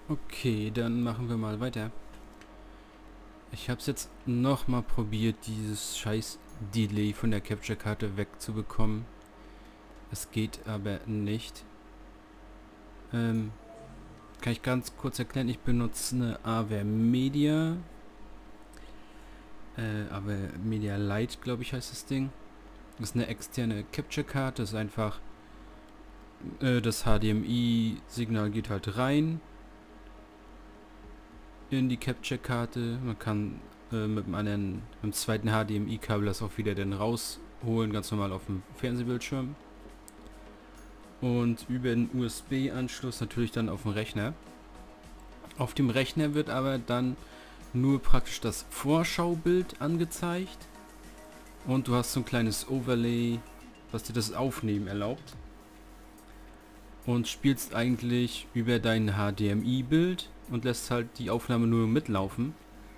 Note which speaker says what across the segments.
Speaker 1: Okay, dann machen wir mal weiter. Ich habe es jetzt nochmal probiert, dieses scheiß Delay von der Capture-Karte wegzubekommen. Es geht aber nicht. Kann ich ganz kurz erklären, ich benutze eine AverMedia. AverMedia Lite, glaube ich, heißt das Ding. Das ist eine externe Capture-Karte, das ist einfach das HDMI-Signal geht halt rein in die Capture-Karte. Man kann mit dem zweiten HDMI-Kabel das auch wieder dann rausholen, ganz normal auf dem Fernsehbildschirm. Und über den USB-Anschluss natürlich dann auf dem Rechner. Auf dem Rechner wird aber dann nur praktisch das Vorschaubild angezeigt. Und du hast so ein kleines Overlay, was dir das Aufnehmen erlaubt. Und spielst eigentlich über dein HDMI-Bild und lässt halt die Aufnahme nur mitlaufen.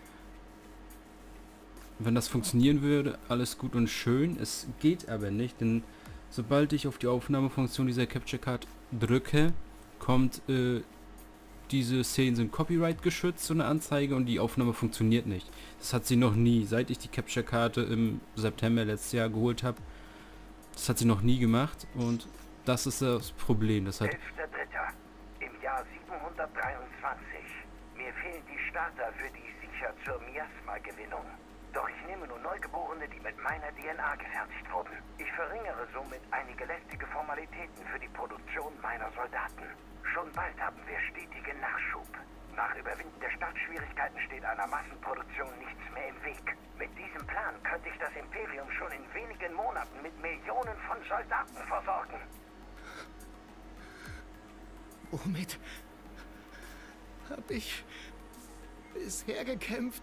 Speaker 1: Wenn das funktionieren würde, alles gut und schön. Es geht aber nicht, denn sobald ich auf die Aufnahmefunktion dieser Capture Card drücke, kommt diese Szenen sind Copyright geschützt, so eine Anzeige, und die Aufnahme funktioniert nicht. Das hat sie noch nie, seit ich die Capture Karte im September letztes Jahr geholt habe. Das hat sie noch nie gemacht und das ist das Problem. Das hat
Speaker 2: 11.3. im Jahr 723. Mir fehlen die Starter für die sicher zur Miasma-Gewinnung. Doch ich nehme nur Neugeborene, die mit meiner DNA gefertigt wurden. Ich verringere somit einige lästige Formalitäten für die Produktion meiner Soldaten. Schon bald haben wir stetigen Nachschub. Nach Überwinden der Startschwierigkeiten steht einer Massenproduktion nichts mehr im Weg. Mit diesem Plan könnte ich das Imperium schon in wenigen Monaten mit Millionen von Soldaten versorgen.
Speaker 3: Womit habe ich bisher gekämpft?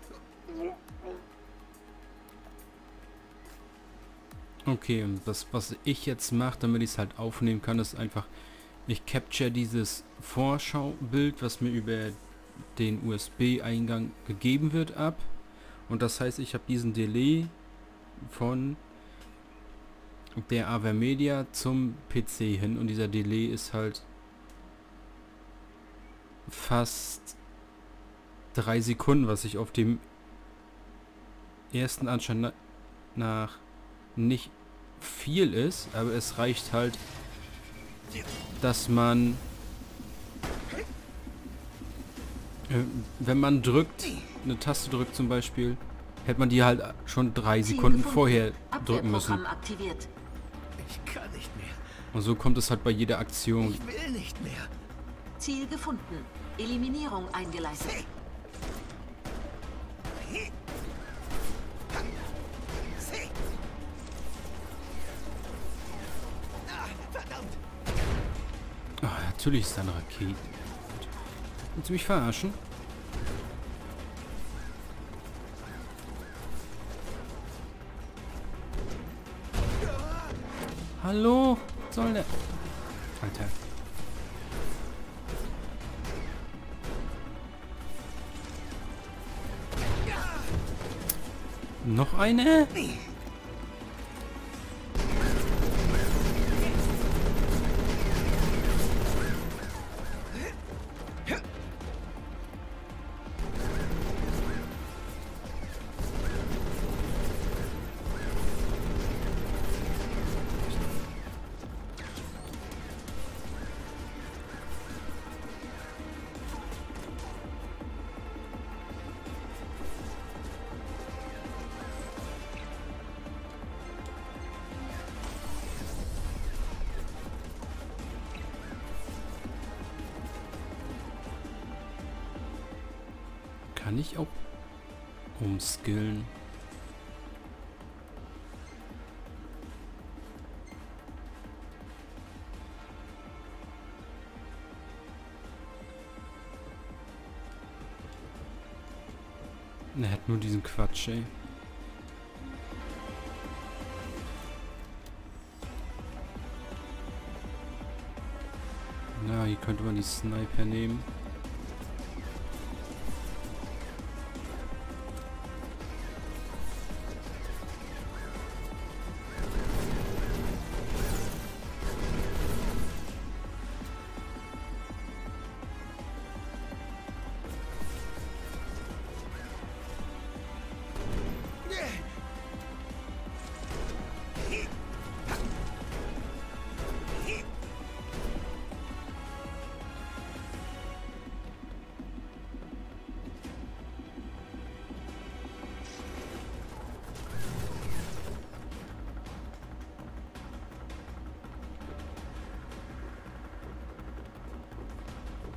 Speaker 1: okay, und das, was ich jetzt mache, damit ich es halt aufnehmen kann, ist einfach, ich capture dieses Vorschaubild, was mir über den USB-Eingang gegeben wird, ab. Und das heißt, ich habe diesen Delay von der AverMedia zum PC hin und dieser Delay ist halt fast 3 Sekunden, was ich auf dem ersten Anschein nach nicht viel ist, aber es reicht halt, dass man wenn man drückt, eine Taste drückt zum Beispiel, hätte man die halt schon 3 Sekunden vorher drücken müssen.
Speaker 4: Aktiviert.
Speaker 3: Ich kann nicht mehr.
Speaker 1: Und so kommt es halt bei jeder Aktion.
Speaker 3: Ich will nicht mehr.
Speaker 4: Ziel gefunden. Eliminierung eingeleitet.
Speaker 3: Verdammt!
Speaker 1: Ah, natürlich ist da eine Rakete. Willst du mich verarschen? Hallo? Was soll der? Alter. Noch eine? Kann ich auch umskillen? Er hat nur diesen Quatsch, ey. Na, hier könnte man die Sniper nehmen.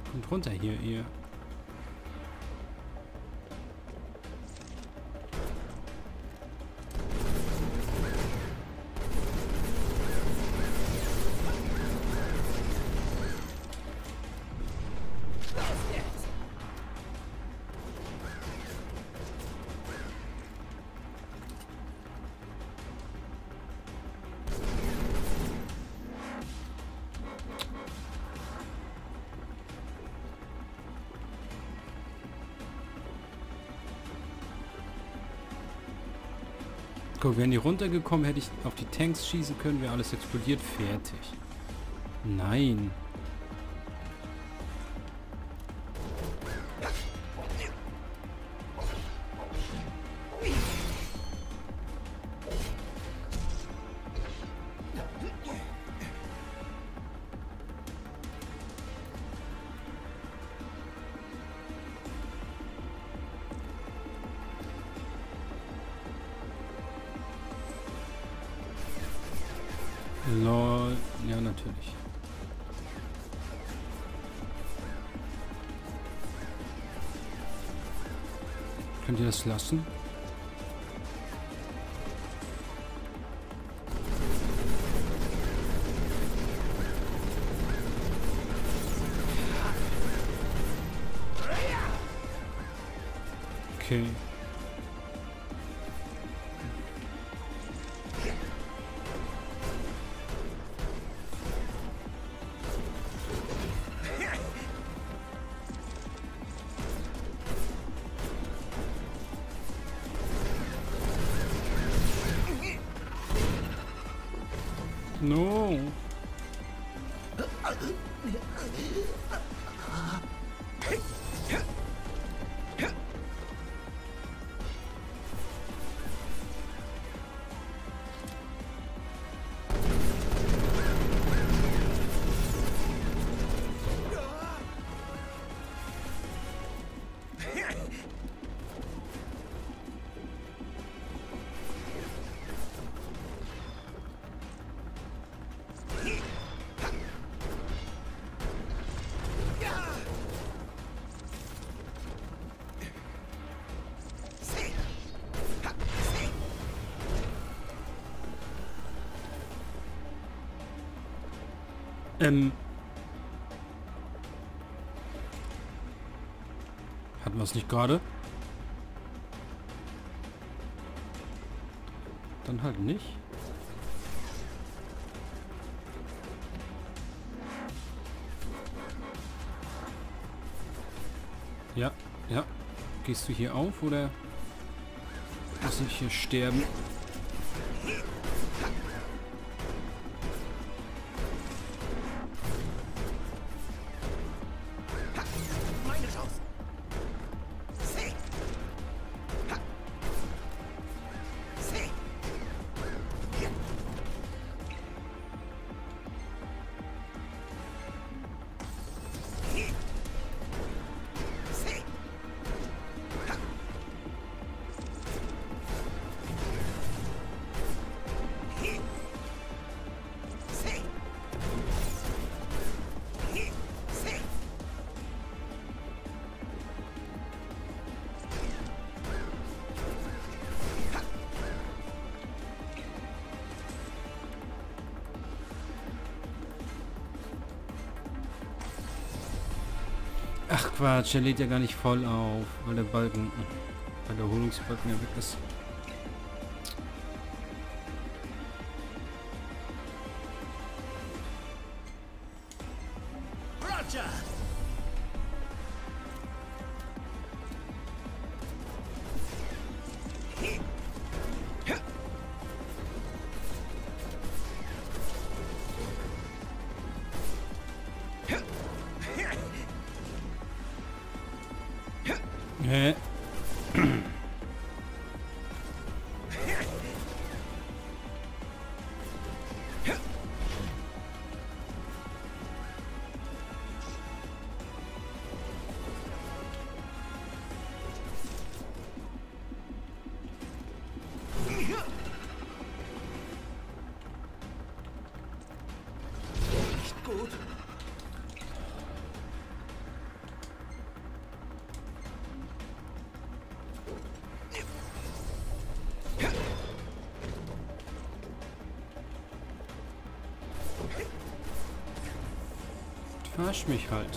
Speaker 1: Kommt runter hier, ihr. Guck, wären die runtergekommen, hätte ich auf die Tanks schießen können, wäre alles explodiert, fertig. Nein. Lol, ja natürlich. Könnt ihr das lassen? Okay. No. Hatten wir es nicht gerade? Dann halt nicht. Ja, ja. Gehst du hier auf oder muss ich hier sterben? Ach Quatsch, er lädt ja gar nicht voll auf, weil der Balken, weil der Erholungsbalken ja weg ist.
Speaker 3: Roger!
Speaker 1: Hä?
Speaker 3: Nicht gut.
Speaker 1: verarscht mich halt.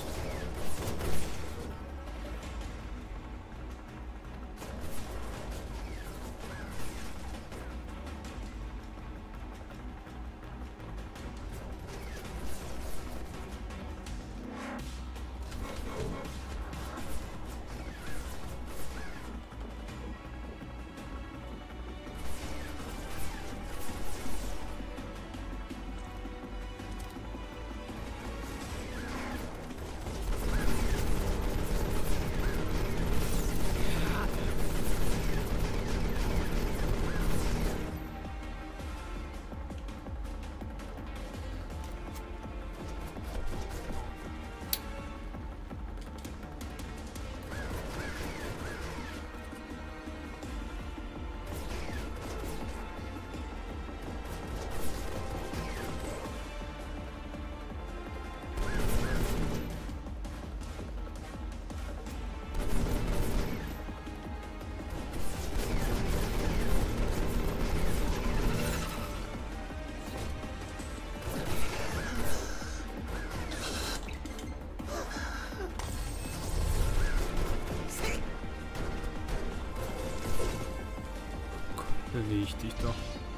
Speaker 1: Beweg dich doch.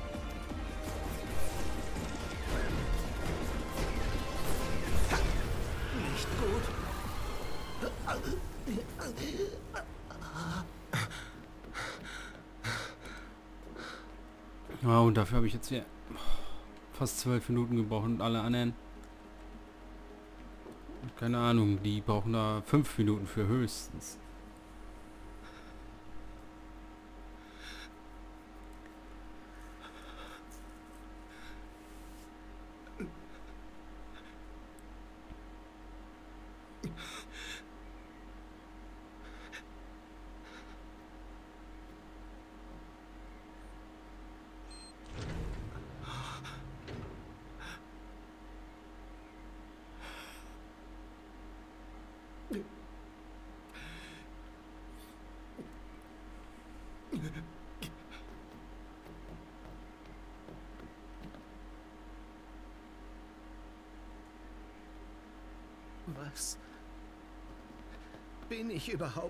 Speaker 3: Nicht gut.
Speaker 1: Ja, und dafür habe ich jetzt hier fast 12 Minuten gebraucht und alle anderen, keine Ahnung, die brauchen da 5 Minuten für höchstens.
Speaker 3: Was bin ich überhaupt?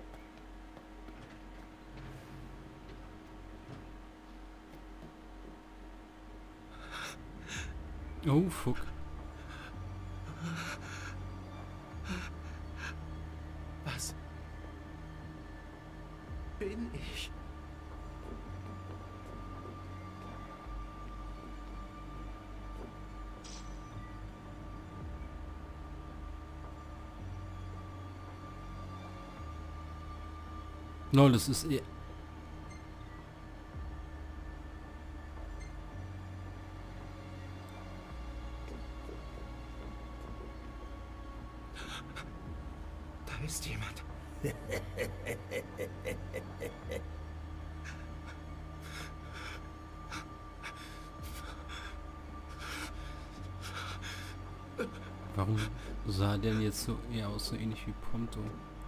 Speaker 1: Oh, fuck.
Speaker 3: Was bin ich?
Speaker 1: No, das ist eh...
Speaker 3: Da ist jemand.
Speaker 1: Warum sah der jetzt so eher aus, so ähnlich wie Prompto?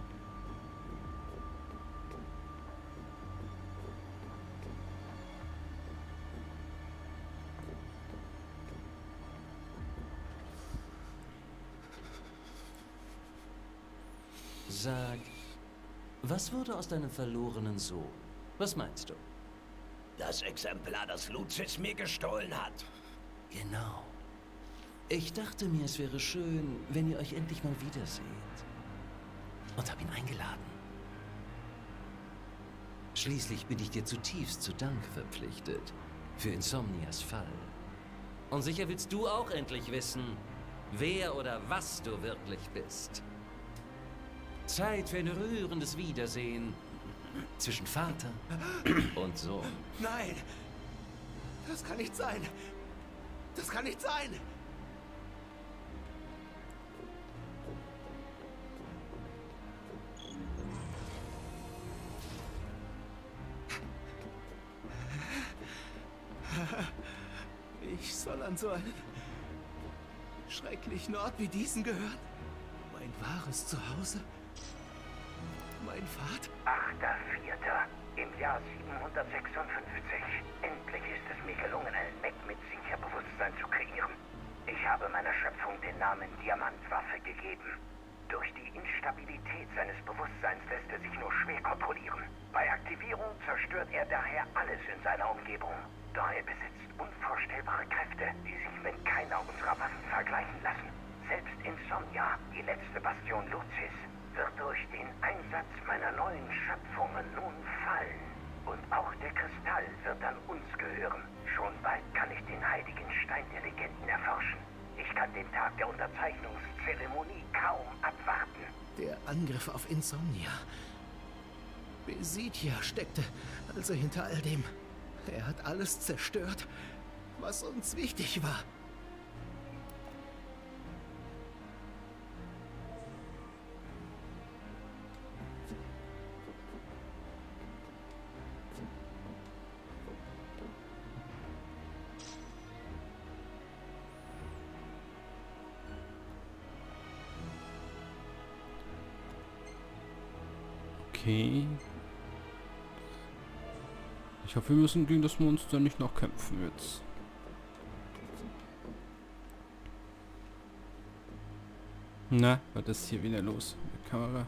Speaker 5: Sag, was wurde aus deinem verlorenen Sohn? Was meinst du?
Speaker 2: Das Exemplar, das Lucis mir gestohlen hat.
Speaker 5: Genau. Ich dachte mir, es wäre schön, wenn ihr euch endlich mal wiederseht. Und hab ihn eingeladen. Schließlich bin ich dir zutiefst zu Dank verpflichtet. Für Insomnias Fall. Und sicher willst du auch endlich wissen, wer oder was du wirklich bist. Zeit für ein rührendes Wiedersehen zwischen Vater und Sohn.
Speaker 3: Nein! Das kann nicht sein! Das kann nicht sein! Ich soll an so einen schrecklichen Ort wie diesen gehören? Mein wahres Zuhause? Mein Vater?
Speaker 2: 8.4. im Jahr 756. Endlich ist es mir gelungen, einen Mech mit Siecherbewusstsein zu kreieren. Ich habe meiner Schöpfung den Namen Diamantwaffe gegeben. Durch die Instabilität seines Bewusstseins lässt er sich nur schwer kontrollieren. Bei Aktivierung zerstört er daher alles in seiner Umgebung. Doch er besitzt unvorstellbare Kräfte, die sich mit keiner unserer Waffen vergleichen lassen. Selbst Insomnia, die letzte Bastion Luzis, wird durch den Einsatz meiner neuen Schöpfungen nun fallen. Und auch der Kristall wird an uns gehören. Schon bald kann ich den heiligen Stein der Legenden erforschen. Ich kann den Tag der Unterzeichnungszeremonie kaum abwarten.
Speaker 3: Der Angriff auf Insomnia. Besidia steckte also hinter all dem. Er hat alles zerstört, was uns wichtig war.
Speaker 1: Okay. Ich hoffe, wir müssen gegen das Monster nicht noch kämpfen jetzt. Na, was ist hier wieder los mit der Kamera?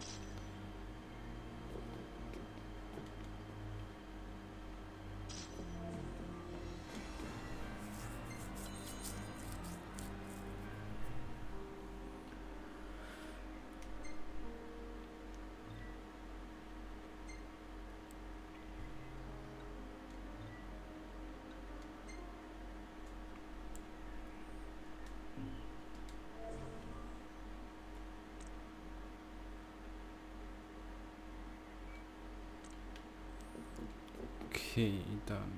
Speaker 1: Okay, dann.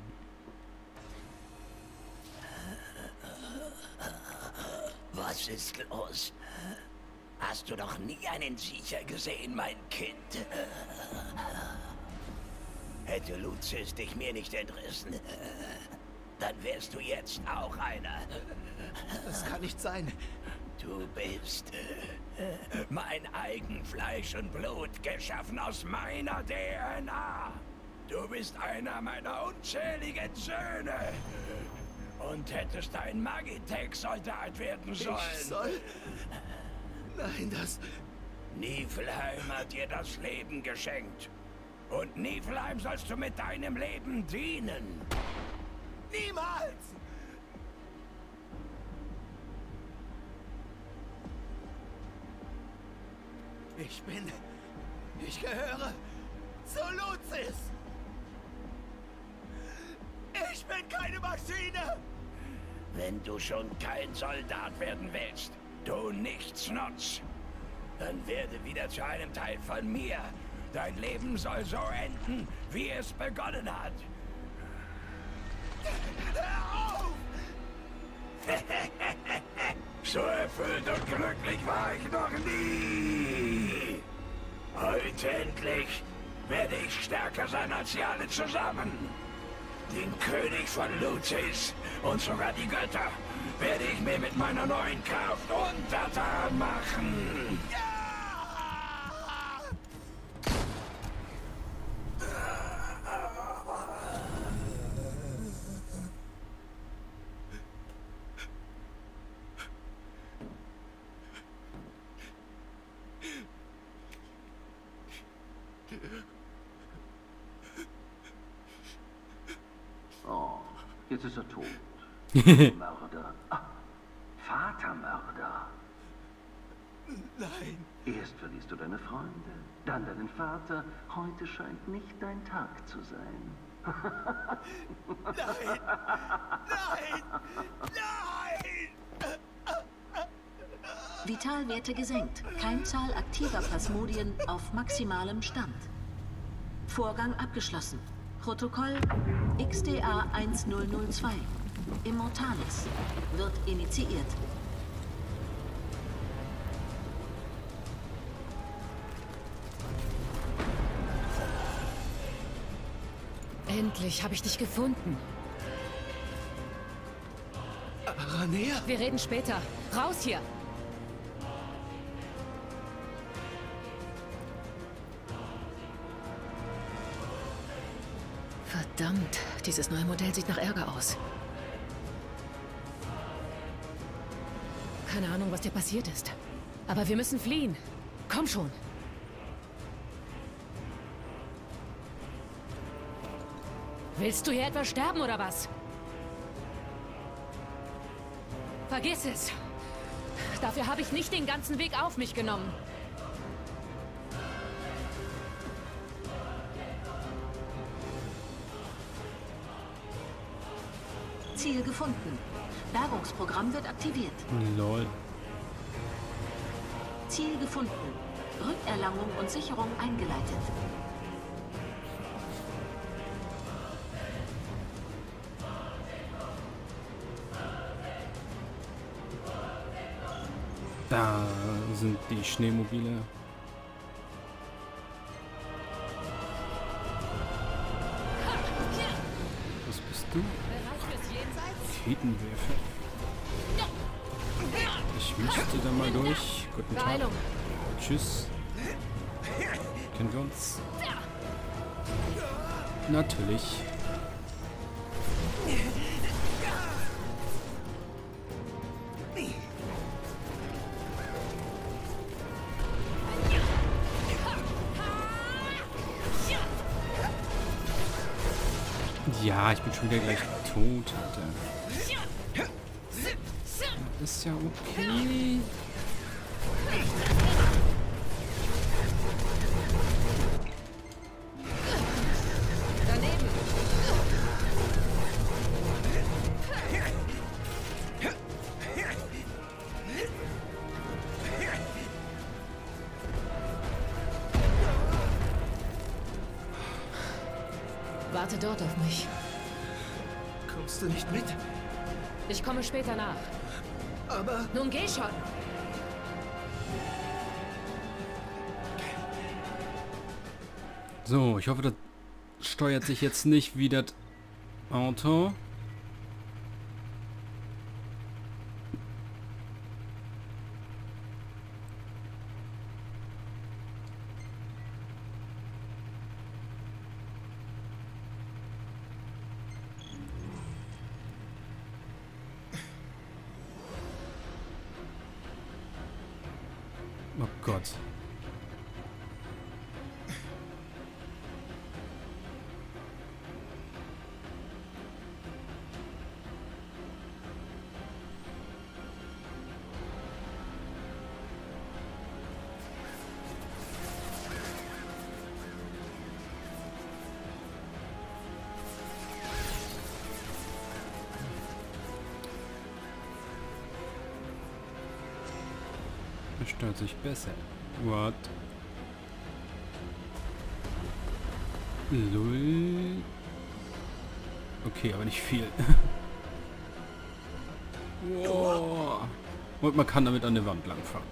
Speaker 6: Was ist los? Hast du noch nie einen Siecher gesehen, mein Kind? Hätte Luzis dich mir nicht entrissen, dann wärst du jetzt auch einer.
Speaker 3: Das kann nicht sein.
Speaker 6: Du bist mein eigen Fleisch und Blut, geschaffen aus meiner DNA. Du bist einer meiner unzähligen Söhne. Und hättest ein Magitech-Soldat werden sollen.
Speaker 3: Ich soll? Nein, das...
Speaker 6: Niflheim hat dir das Leben geschenkt. Und Niflheim sollst du mit deinem Leben dienen.
Speaker 3: Niemals! Ich gehöre zu Luzis! Ich bin keine Maschine!
Speaker 6: Wenn du schon kein Soldat werden willst, du Nichtsnutz, dann werde wieder zu einem Teil von mir. Dein Leben soll so enden, wie es begonnen hat.
Speaker 3: Hör auf!
Speaker 6: So erfüllt und glücklich war ich noch nie. Heute endlich werde ich stärker sein als sie alle zusammen. Den König von Luzis und sogar die Götter werde ich mir mit meiner neuen Kraft untertan machen.
Speaker 2: Oh, jetzt ist er tot. Mörder. Ah, Vatermörder.
Speaker 3: Nein!
Speaker 2: Erst verlierst du deine Freunde, dann deinen Vater. Heute scheint nicht dein Tag zu sein.
Speaker 3: Nein! Nein! Nein!
Speaker 4: Vitalwerte gesenkt. Keimzahl aktiver Plasmodien auf maximalem Stand. Vorgang abgeschlossen. Protokoll XDA 1002. Immortalis. Wird initiiert.
Speaker 7: Endlich habe ich dich gefunden.
Speaker 3: Ranea?
Speaker 7: Wir reden später. Raus hier! Verdammt, dieses neue Modell sieht nach Ärger aus. Keine Ahnung, was dir passiert ist. Aber wir müssen fliehen. Komm schon. Willst du hier etwa sterben oder was? Vergiss es. Dafür habe ich nicht den ganzen Weg auf mich genommen.
Speaker 4: Ziel gefunden. Bergungsprogramm wird aktiviert.
Speaker 1: Lol.
Speaker 4: Ziel gefunden. Rückerlangung und Sicherung eingeleitet.
Speaker 1: Da sind die Schneemobile. Was bist du? Raketenwerfer. Ich müsste da mal durch. Guten Tag.
Speaker 7: Beeilung.
Speaker 1: Tschüss. Kennen wir uns? Natürlich. Ja, ich bin schon wieder gleich tot, Alter. Ist ja okay.
Speaker 7: Daneben. Warte dort auf mich.
Speaker 3: Kommst du nicht mit?
Speaker 7: Ich komme später nach.
Speaker 3: Aber
Speaker 7: Nun geh schon.
Speaker 1: So, ich hoffe, das steuert sich jetzt nicht wie das Auto. Oh Gott. Das stört sich besser. What? Lull. Okay, aber nicht viel. Wow. Und man kann damit an der Wand langfahren.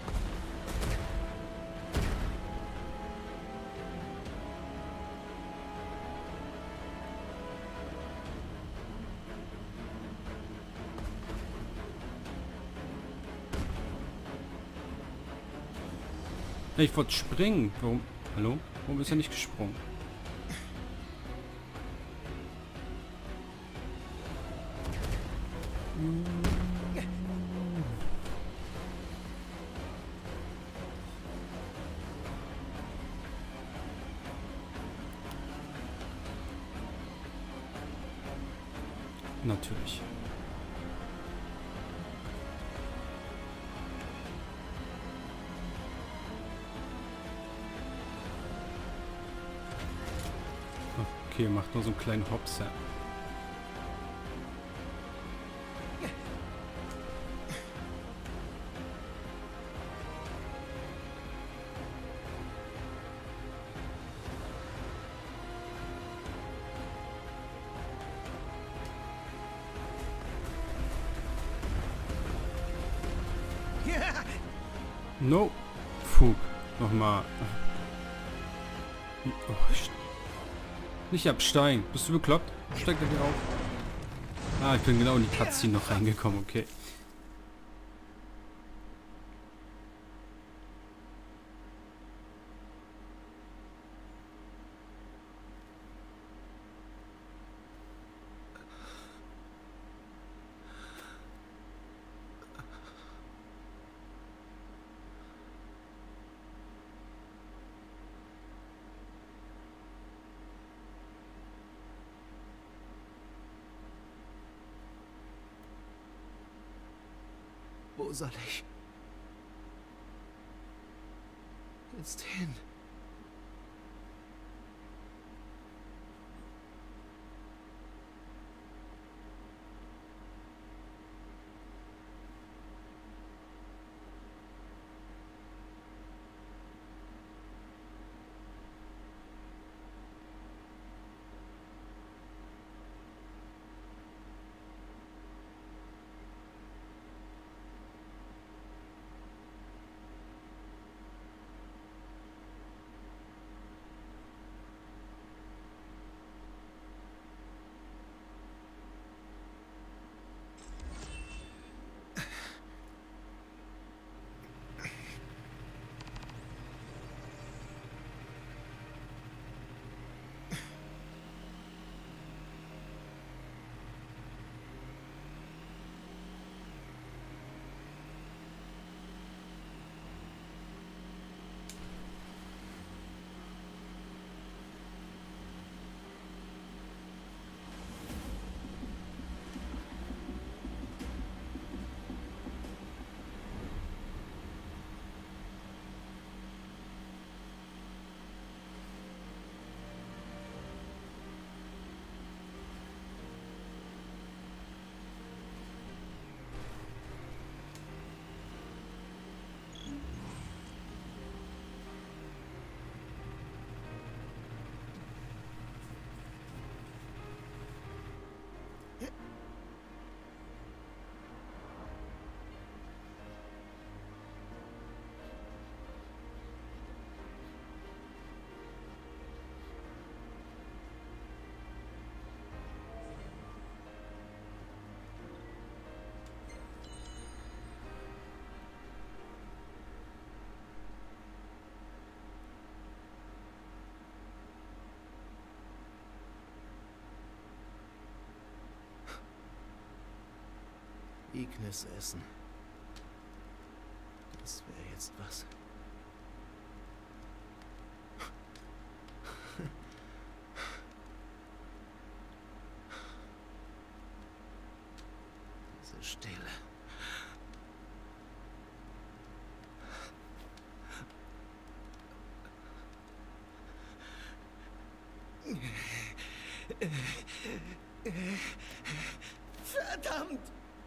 Speaker 1: Ich wollte springen. Warum? Hallo? Warum ist er nicht gesprungen? Natürlich. Okay, macht nur so einen kleinen Hopser. No. Fug. Nochmal. Oh, nicht absteigen. Bist du bekloppt? Steig da hier auf. Ah, ich bin genau in die Cutscene noch reingekommen. Okay.
Speaker 3: soll ich jetzt hin? Ignis essen. Das wäre jetzt was. Diese Stille. Verdammt!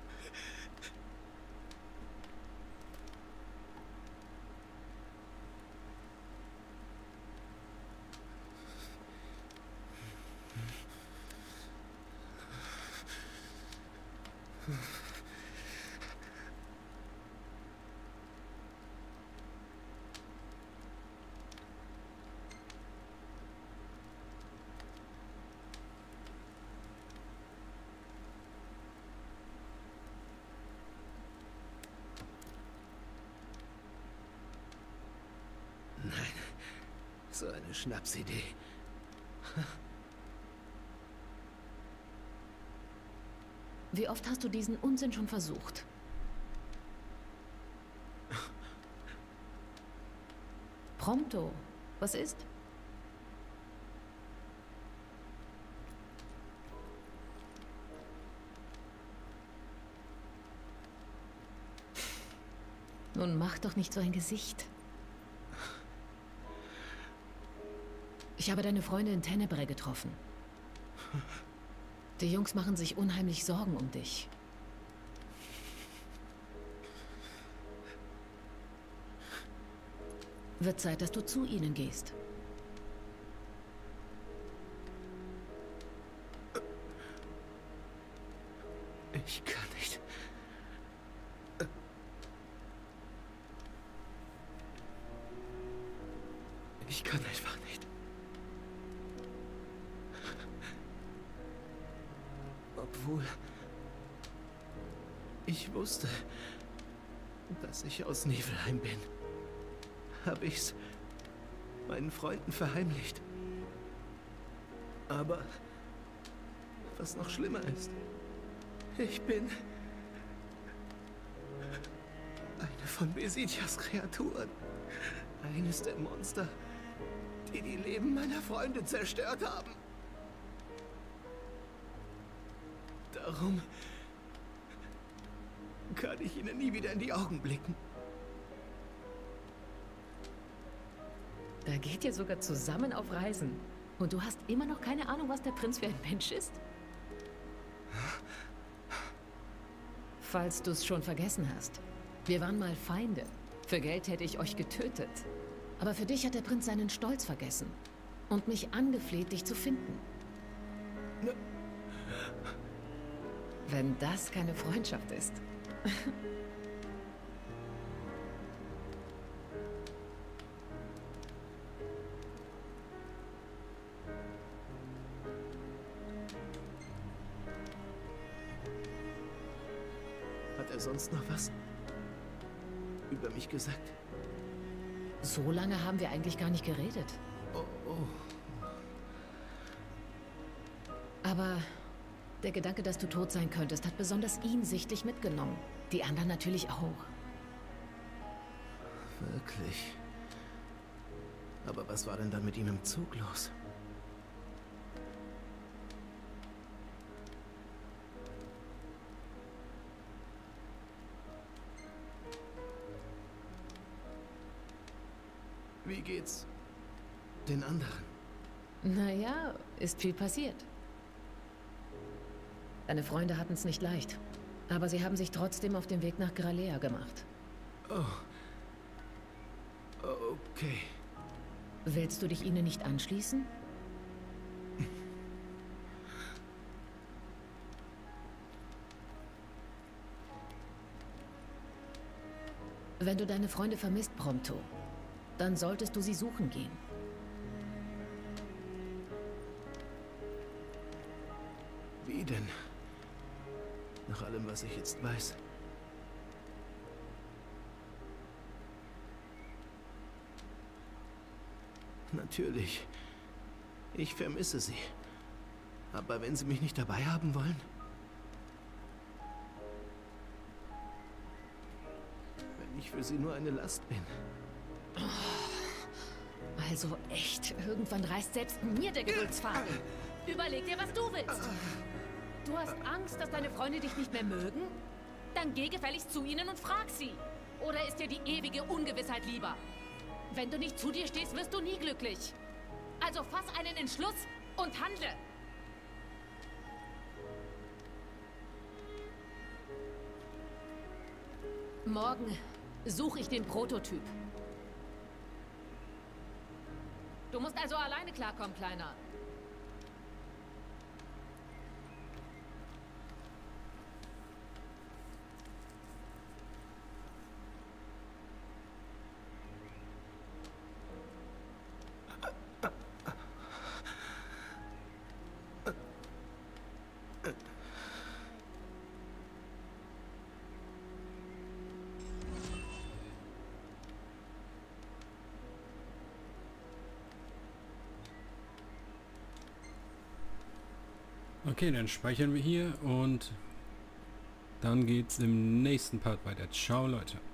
Speaker 3: Nein, so eine Schnapsidee.
Speaker 7: Wie oft hast du diesen Unsinn schon versucht? Prompto, was ist? Nun mach doch nicht so ein Gesicht. Ich habe deine Freunde in Tenebrae getroffen. Die Jungs machen sich unheimlich Sorgen um dich. Wird Zeit, dass du zu ihnen gehst.
Speaker 3: Ich kann nicht. Ich kann einfach nicht. Obwohl ich wusste, dass ich aus Niflheim bin, habe ich's meinen Freunden verheimlicht. Aber was noch schlimmer ist, ich bin eine von Besitias Kreaturen. Eines der Monster, die die Leben meiner Freunde zerstört haben. kann ich ihnen nie wieder in die Augen blicken.
Speaker 7: Da geht ihr sogar zusammen auf Reisen. Und du hast immer noch keine Ahnung, was der Prinz für ein Mensch ist? Falls du es schon vergessen hast. Wir waren mal Feinde. Für Geld hätte ich euch getötet. Aber für dich hat der Prinz seinen Stolz vergessen. Und mich angefleht, dich zu finden. Wenn das keine Freundschaft ist.
Speaker 3: Hat er sonst noch was über mich gesagt?
Speaker 7: So lange haben wir eigentlich gar nicht geredet.
Speaker 3: Oh, oh.
Speaker 7: Aber der Gedanke, dass du tot sein könntest, hat besonders ihn sichtlich mitgenommen. Die anderen natürlich auch.
Speaker 3: Wirklich? Aber was war denn dann mit ihm im Zug los? Wie geht's den anderen?
Speaker 7: Naja, ist viel passiert. Deine Freunde hatten es nicht leicht. Aber sie haben sich trotzdem auf den Weg nach Gralea gemacht.
Speaker 3: Oh. Okay.
Speaker 7: Willst du dich ihnen nicht anschließen? Wenn du deine Freunde vermisst, Prompto, dann solltest du sie suchen gehen.
Speaker 3: Wie denn? Nach allem, was ich jetzt weiß. Natürlich. Ich vermisse sie. Aber wenn sie mich nicht dabei haben wollen? Wenn ich für sie nur eine Last bin.
Speaker 7: Also echt, irgendwann reißt selbst mir der Geduldsfaden. Überleg dir, was du willst. Du hast Angst, dass deine Freunde dich nicht mehr mögen? Dann geh gefälligst zu ihnen und frag sie. Oder ist dir die ewige Ungewissheit lieber? Wenn du nicht zu dir stehst, wirst du nie glücklich. Also fass einen Entschluss und handle. Morgen suche ich den Prototyp. Du musst also alleine klarkommen, Kleiner.
Speaker 1: Okay, dann speichern wir hier und dann geht's im nächsten Part weiter. Ciao, Leute.